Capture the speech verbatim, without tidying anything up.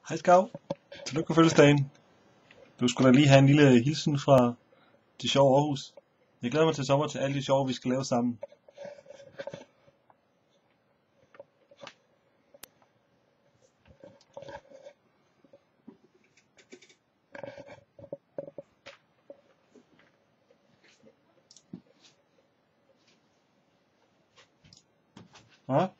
Hej Skav. Tillykke på fødselsdagen. Du skulle da lige have en lille hilsen fra Det Sjove Aarhus. Jeg glæder mig til sommer til alle de sjove, vi skal lave sammen. Hva?